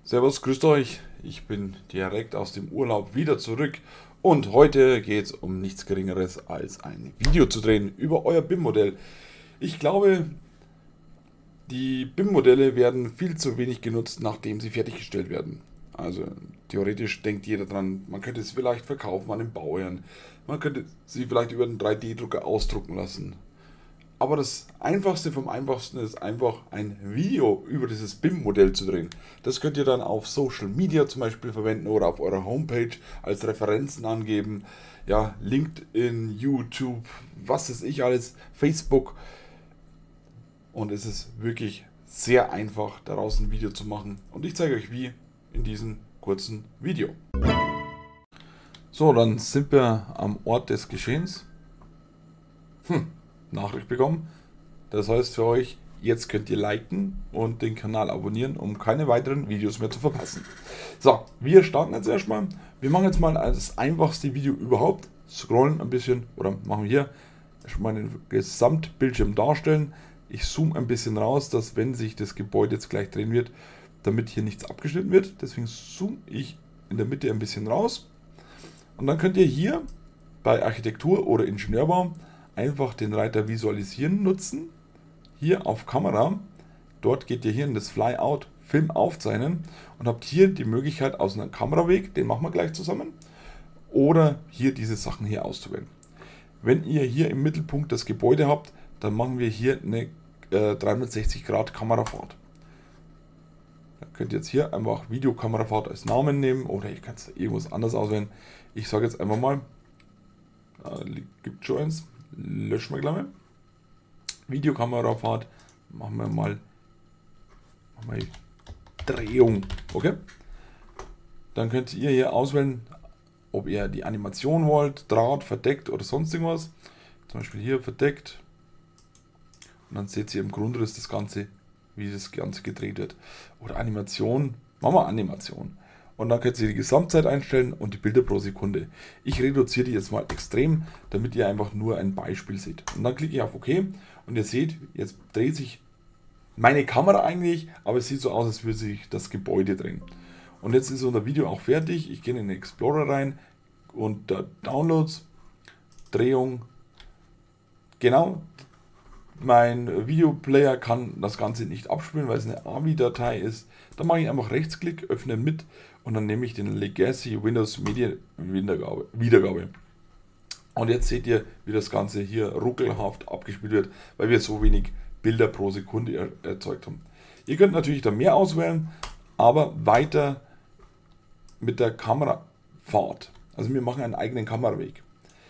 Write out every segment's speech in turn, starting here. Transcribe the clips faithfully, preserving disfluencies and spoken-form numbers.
Servus, grüßt euch. Ich bin direkt aus dem Urlaub wieder zurück und heute geht es um nichts Geringeres als ein Video zu drehen über euer B I M-Modell. Ich glaube, die B I M-Modelle werden viel zu wenig genutzt, nachdem sie fertiggestellt werden. Also theoretisch denkt jeder dran, man könnte es vielleicht verkaufen an den Bauern, man könnte sie vielleicht über einen drei D-Drucker ausdrucken lassen. Aber das Einfachste vom Einfachsten ist einfach ein Video über dieses B I M-Modell zu drehen. Das könnt ihr dann auf Social Media zum Beispiel verwenden oder auf eurer Homepage als Referenzen angeben. Ja, LinkedIn, YouTube, was weiß ich alles, Facebook. Und es ist wirklich sehr einfach, daraus ein Video zu machen. Und ich zeige euch wie in diesem kurzen Video. So, dann sind wir am Ort des Geschehens. Hm. Nachricht bekommen. Das heißt für euch, jetzt könnt ihr liken und den Kanal abonnieren, um keine weiteren Videos mehr zu verpassen. So, wir starten jetzt erstmal. Wir machen jetzt mal das einfachste Video überhaupt. Scrollen ein bisschen oder machen wir hier erstmal den Gesamtbildschirm darstellen. Ich zoome ein bisschen raus, dass wenn sich das Gebäude jetzt gleich drehen wird, damit hier nichts abgeschnitten wird. Deswegen zoome ich in der Mitte ein bisschen raus. Und dann könnt ihr hier bei Architektur oder Ingenieurbau einfach den Reiter Visualisieren nutzen, hier auf Kamera, dort geht ihr hier in das Flyout, Film aufzeichnen und habt hier die Möglichkeit aus einem Kameraweg, den machen wir gleich zusammen, oder hier diese Sachen hier auszuwählen. Wenn ihr hier im Mittelpunkt das Gebäude habt, dann machen wir hier eine äh, dreihundertsechzig Grad Kamerafahrt. Da könnt ihr jetzt hier einfach Videokamerafahrt als Namen nehmen oder ihr könnt irgendwas anderes auswählen. Ich sage jetzt einfach mal, äh, gibt schon eins. Löschen wir gleich mal. Videokamerafahrt. Machen wir mal, machen wir Drehung. Okay. Dann könnt ihr hier auswählen, ob ihr die Animation wollt, Draht, verdeckt oder sonst irgendwas. Zum Beispiel hier verdeckt. Und dann seht ihr im Grundriss das Ganze, wie das Ganze gedreht wird. Oder Animation. Machen wir Animation. Und dann könnt ihr die Gesamtzeit einstellen und die Bilder pro Sekunde. Ich reduziere die jetzt mal extrem, damit ihr einfach nur ein Beispiel seht. Und dann klicke ich auf OK und ihr seht, jetzt dreht sich meine Kamera eigentlich, aber es sieht so aus, als würde sich das Gebäude drehen. Und jetzt ist unser Video auch fertig. Ich gehe in den Explorer rein und da Downloads, Drehung, genau. Mein Videoplayer kann das Ganze nicht abspielen, weil es eine A V I-Datei ist. Dann mache ich einfach Rechtsklick, öffne mit und dann nehme ich den Legacy Windows Media Wiedergabe. Wiedergabe. Und jetzt seht ihr, wie das Ganze hier ruckelhaft abgespielt wird, weil wir so wenig Bilder pro Sekunde er erzeugt haben. Ihr könnt natürlich da mehr auswählen, aber weiter mit der Kamerafahrt. Also wir machen einen eigenen Kameraweg.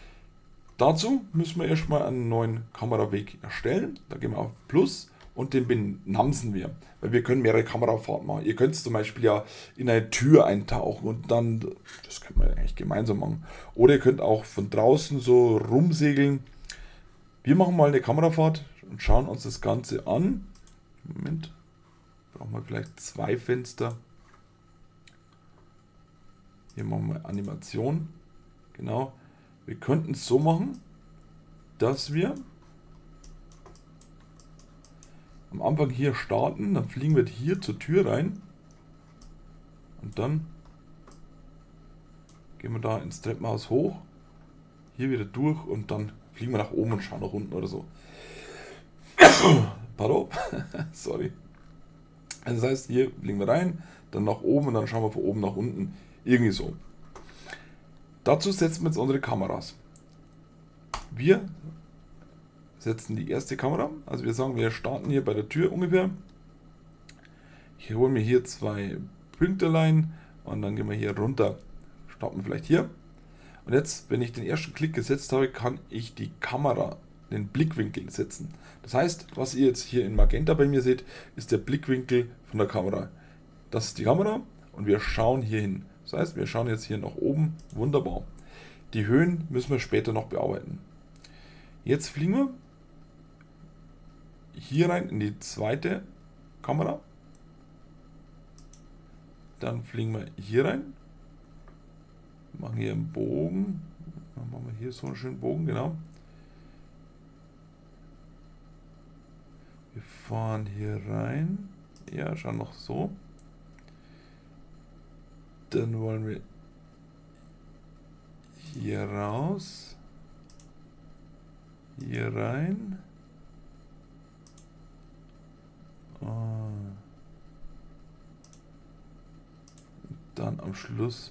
Dazu müssen wir erstmal einen neuen Kameraweg erstellen. Da gehen wir auf Plus und den benamsen wir, weil wir können mehrere Kamerafahrten machen. Ihr könnt zum Beispiel ja in eine Tür eintauchen und dann, das können wir eigentlich gemeinsam machen. Oder ihr könnt auch von draußen so rumsegeln. Wir machen mal eine Kamerafahrt und schauen uns das Ganze an. Moment, brauchen wir vielleicht zwei Fenster. Hier machen wir Animation, genau. Wir könnten es so machen, dass wir am Anfang hier starten, dann fliegen wir hier zur Tür rein und dann gehen wir da ins Treppenhaus hoch, hier wieder durch und dann fliegen wir nach oben und schauen nach unten oder so. Pardon, sorry. Also das heißt, hier fliegen wir rein, dann nach oben und dann schauen wir von oben nach unten, irgendwie so. Dazu setzen wir jetzt unsere Kameras. Wir setzen die erste Kamera, also wir sagen, wir starten hier bei der Tür ungefähr. Ich hole mir hier zwei Pünktelein und dann gehen wir hier runter, starten vielleicht hier. Und jetzt, wenn ich den ersten Klick gesetzt habe, kann ich die Kamera, den Blickwinkel setzen. Das heißt, was ihr jetzt hier in Magenta bei mir seht, ist der Blickwinkel von der Kamera. Das ist die Kamera und wir schauen hier hin. Das heißt, wir schauen jetzt hier nach oben. Wunderbar. Die Höhen müssen wir später noch bearbeiten. Jetzt fliegen wir hier rein in die zweite Kamera. Dann fliegen wir hier rein. Machen hier einen Bogen. Dann machen wir hier so einen schönen Bogen, genau. Wir fahren hier rein. Ja, schauen noch so. Dann wollen wir hier raus, hier rein. Und dann am Schluss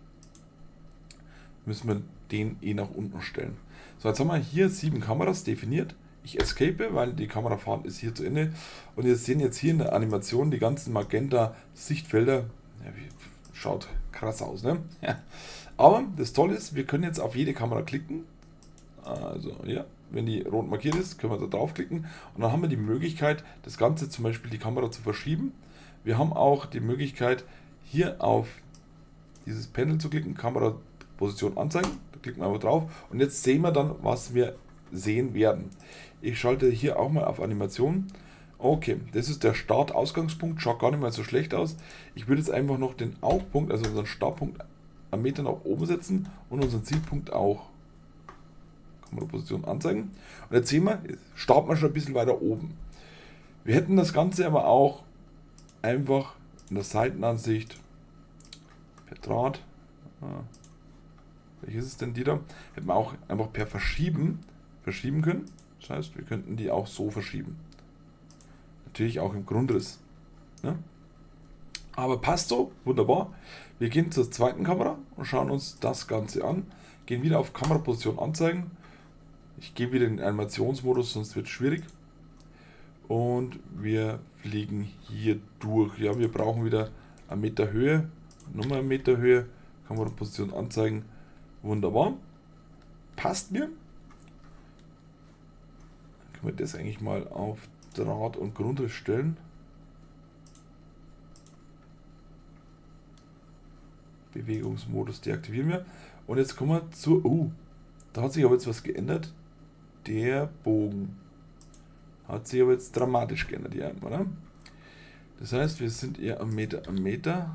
müssen wir den eh nach unten stellen. So, jetzt haben wir hier sieben Kameras definiert. Ich escape, weil die Kamerafahrt ist hier zu Ende. Und wir sehen jetzt hier in der Animation die ganzen Magenta-Sichtfelder. Ja, schaut krass aus, ne? Ja. Aber das Tolle ist, wir können jetzt auf jede Kamera klicken. Also, ja, wenn die rot markiert ist, können wir da draufklicken. Und dann haben wir die Möglichkeit, das Ganze zum Beispiel die Kamera zu verschieben. Wir haben auch die Möglichkeit, hier auf dieses Panel zu klicken, Kameraposition anzeigen. Da klicken wir einfach drauf. Und jetzt sehen wir dann, was wir sehen werden. Ich schalte hier auch mal auf Animation. Okay, das ist der Start-Ausgangspunkt, schaut gar nicht mal so schlecht aus. Ich würde jetzt einfach noch den Augpunkt, also unseren Startpunkt, einen Meter nach oben setzen und unseren Zielpunkt auch. Kameraposition anzeigen. Und jetzt sehen wir, starten wir schon ein bisschen weiter oben. Wir hätten das Ganze aber auch einfach in der Seitenansicht per Draht, ah, welches ist denn die da, hätten wir auch einfach per Verschieben verschieben können. Das heißt, wir könnten die auch so verschieben. Natürlich auch im Grundriss. Ja? Aber passt so, wunderbar. Wir gehen zur zweiten Kamera und schauen uns das Ganze an. Gehen wieder auf Kameraposition anzeigen. Ich gehe wieder in den Animationsmodus, sonst wird es schwierig. Und wir fliegen hier durch. Ja, wir brauchen wieder einen Meter Höhe. Nochmal einen Meter Höhe. Kameraposition anzeigen. Wunderbar. Passt mir. Dann können wir das eigentlich mal auf Draht und Grundriss stellen. Bewegungsmodus deaktivieren wir. Und jetzt kommen wir zu... Oh, da hat sich aber jetzt was geändert. Der Bogen hat sich aber jetzt dramatisch geändert hier, oder? Das heißt, wir sind eher am Meter am Meter.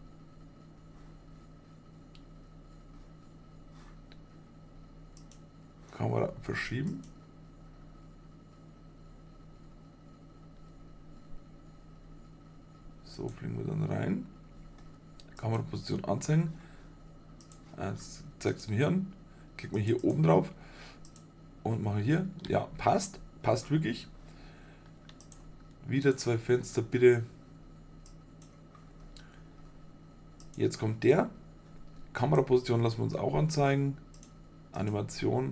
Kamera verschieben. So fliegen wir dann rein. Kameraposition anzeigen. Jetzt zeigt es mir hier an. Klicken wir hier oben drauf und machen hier. Ja, passt. Passt wirklich. Wieder zwei Fenster, bitte. Jetzt kommt der. Kameraposition lassen wir uns auch anzeigen. Animation.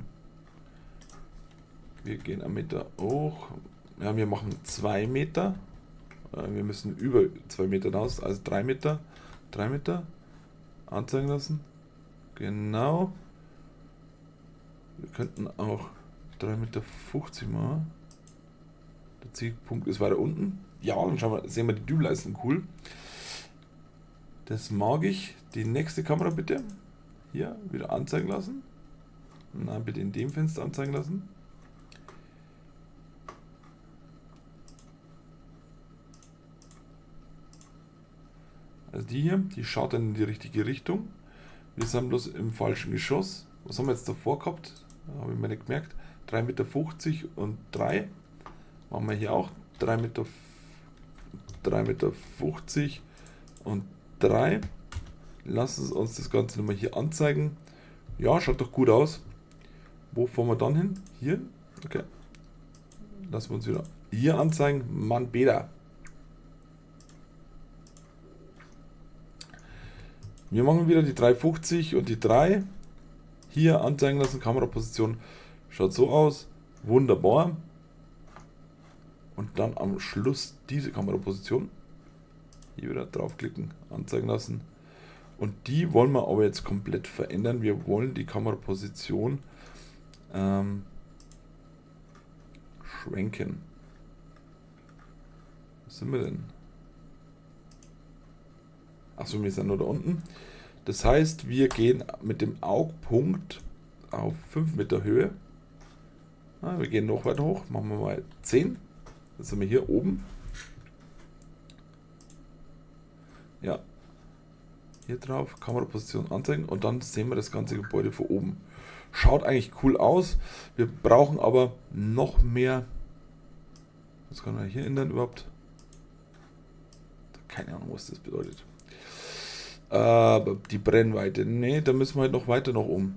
Wir gehen einen Meter hoch. Ja, wir machen zwei Meter. Wir müssen über zwei Meter hinaus, also drei Meter. drei Meter. Anzeigen lassen. Genau. Wir könnten auch drei Meter fünfzig machen. Der Zielpunkt ist weiter unten. Ja, dann schauen wir, sehen wir die Dübelleisten, cool. Das mag ich. Die nächste Kamera bitte. Hier wieder anzeigen lassen. Nein, bitte in dem Fenster anzeigen lassen. Also die hier, die schaut dann in die richtige Richtung. Wir sind bloß im falschen Geschoss. Was haben wir jetzt davor gehabt? Habe ich mir nicht gemerkt. drei Meter fünfzig und drei. Machen wir hier auch drei Meter fünfzig und drei. Lassen uns das Ganze nochmal hier anzeigen. Ja, schaut doch gut aus. Wo fahren wir dann hin? Hier. Okay. Lassen wir uns wieder hier anzeigen. Mann, Beda. Wir machen wieder die drei fünfzig und die drei. Hier anzeigen lassen. Kameraposition schaut so aus. Wunderbar. Und dann am Schluss diese Kameraposition. Hier wieder draufklicken, anzeigen lassen. Und die wollen wir aber jetzt komplett verändern. Wir wollen die Kameraposition ähm, schwenken. Was sind wir denn? Achso, wir sind nur da unten. Das heißt, wir gehen mit dem Augpunkt auf fünf Meter Höhe. Ah, wir gehen noch weiter hoch. Machen wir mal zehn. Jetzt sind wir hier oben. Ja. Hier drauf, Kameraposition anzeigen und dann sehen wir das ganze Gebäude von oben. Schaut eigentlich cool aus. Wir brauchen aber noch mehr. Was kann man hier ändern überhaupt? Keine Ahnung, was das bedeutet. Aber die Brennweite, ne, da müssen wir halt noch weiter nach oben.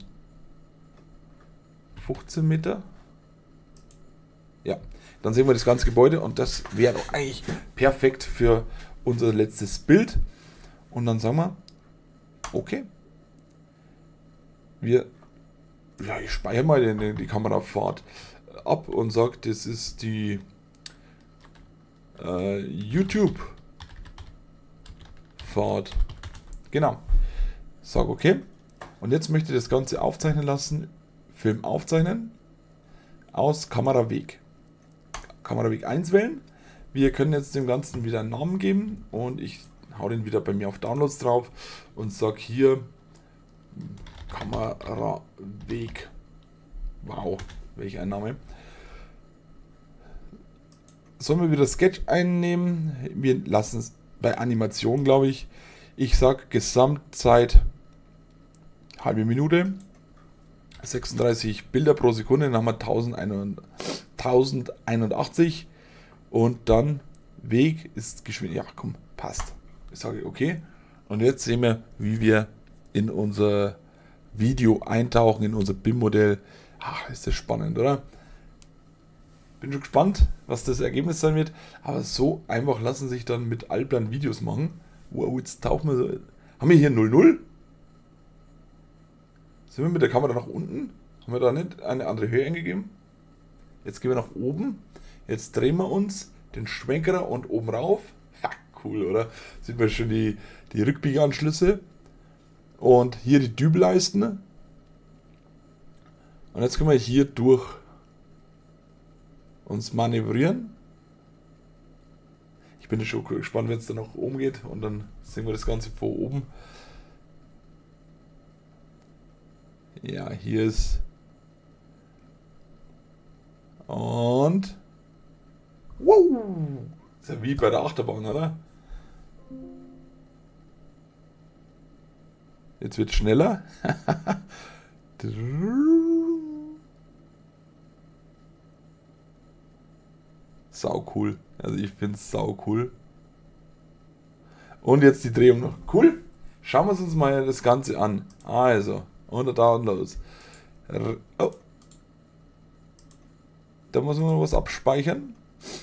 fünfzehn Meter. Ja, dann sehen wir das ganze Gebäude und das wäre doch eigentlich perfekt für unser letztes Bild. Und dann sagen wir, okay. Wir, ja, ich speichere mal die, die Kamerafahrt ab und sage, das ist die äh, YouTube-Fahrt. Genau. Sag okay. Und jetzt möchte ich das Ganze aufzeichnen lassen. Film aufzeichnen. Aus Kameraweg. Kameraweg eins wählen. Wir können jetzt dem Ganzen wieder einen Namen geben. Und ich hau den wieder bei mir auf Downloads drauf. Und sag hier Kameraweg. Wow. Welch ein Name. Sollen wir wieder Sketch einnehmen? Wir lassen es bei Animation, glaube ich. Ich sage Gesamtzeit halbe Minute. sechsunddreißig Bilder pro Sekunde. Dann haben wir tausendeinundachtzig. Und dann Weg ist geschwind. Ja, komm, passt. Ich sage okay. Und jetzt sehen wir, wie wir in unser Video eintauchen, in unser B I M-Modell. Ach, ist das spannend, oder? Bin schon gespannt, was das Ergebnis sein wird. Aber so einfach lassen sich dann mit Alplan Videos machen. Wow, jetzt tauchen wir so. Haben wir hier null null? Sind wir mit der Kamera nach unten? Haben wir da nicht eine andere Höhe eingegeben? Jetzt gehen wir nach oben. Jetzt drehen wir uns den Schwenker und oben rauf. Ha, cool, oder? Sieht man schon die, die Rückbiegeanschlüsse. Und hier die Dübelleisten. Und jetzt können wir hier durch uns manövrieren. Ich bin schon gespannt, wenn es dann nach oben geht. Und dann sehen wir das Ganze von oben. Ja, hier ist. Und. Wow! Ist ja wie bei der Achterbahn, oder? Jetzt wird es schneller. Sau cool. Also ich finde es sau cool. Und jetzt die Drehung noch. Cool. Schauen wir uns mal das Ganze an. Also, unter Downloads. Oh. Da muss man noch was abspeichern.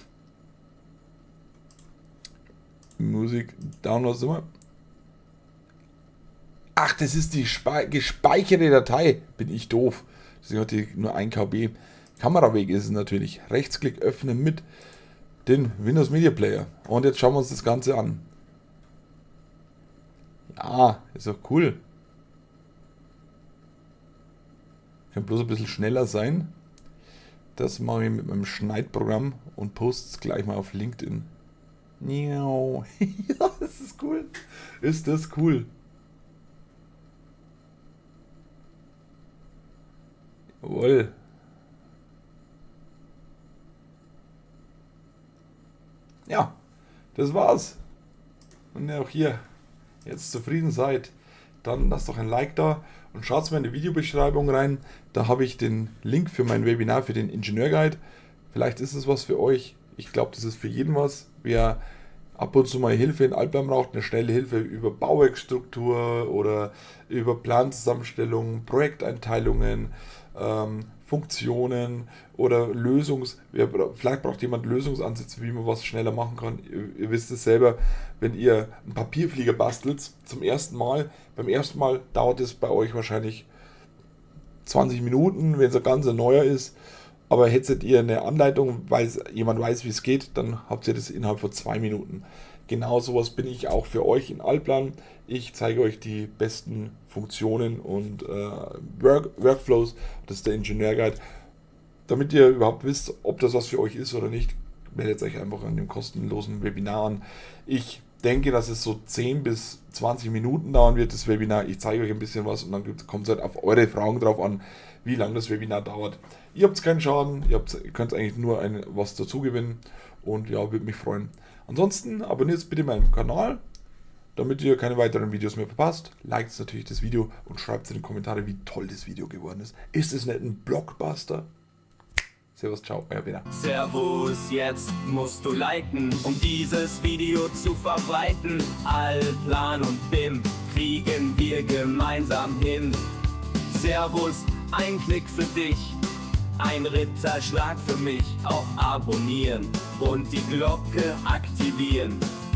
Musik, Downloads immer. Ach, das ist die gespeicherte Datei. Bin ich doof. Deswegen hat die nur ein Kilobyte. Kameraweg ist es natürlich. Rechtsklick öffnen mit den Windows Media Player. Und jetzt schauen wir uns das Ganze an. Ja, ist doch cool. Kann bloß ein bisschen schneller sein. Das mache ich mit meinem Schneidprogramm und poste es gleich mal auf LinkedIn. Ja, das ist cool. Ist das cool. Jawohl. Ja, das war's. Und auch hier jetzt zufrieden seid, dann lasst doch ein Like da und schaut mal in die Videobeschreibung rein. Da habe ich den Link für mein Webinar für den Ingenieurguide. Vielleicht ist es was für euch. Ich glaube, das ist für jeden was. Wer ab und zu mal Hilfe in Alplan braucht, eine schnelle Hilfe über Bauwerkstruktur oder über Planzusammenstellung, Projekteinteilungen, ähm, Funktionen oder Lösungs... Vielleicht braucht jemand Lösungsansätze, wie man was schneller machen kann. Ihr, ihr wisst es selber, wenn ihr einen Papierflieger bastelt zum ersten Mal, beim ersten Mal dauert es bei euch wahrscheinlich zwanzig Minuten, wenn es ein ganz neuer ist. Aber hättet ihr eine Anleitung, weil jemand weiß, wie es geht, dann habt ihr das innerhalb von zwei Minuten. Genau sowas bin ich auch für euch in Alplan. Ich zeige euch die besten Funktionen und äh, Work Workflows. Das ist der Ingenieurguide. Damit ihr überhaupt wisst, ob das was für euch ist oder nicht, meldet euch einfach an dem kostenlosen Webinar an. Ich denke, dass es so zehn bis zwanzig Minuten dauern wird, das Webinar. Ich zeige euch ein bisschen was und dann kommt es halt auf eure Fragen drauf an, wie lange das Webinar dauert. Ihr habt keinen Schaden, ihr, habt, ihr könnt eigentlich nur ein, was dazu gewinnen und ja, würde mich freuen. Ansonsten abonniert bitte meinen Kanal, damit ihr keine weiteren Videos mehr verpasst. Liked natürlich das Video und schreibt in die Kommentare, wie toll das Video geworden ist. Ist es nicht ein Blockbuster? Servus, ciao, euer Peter. Servus, jetzt musst du liken, um dieses Video zu verbreiten. Alplan und B I M kriegen wir gemeinsam hin. Servus, ein Klick für dich, ein Ritterschlag für mich. Auch abonnieren und die Glocke aktivieren.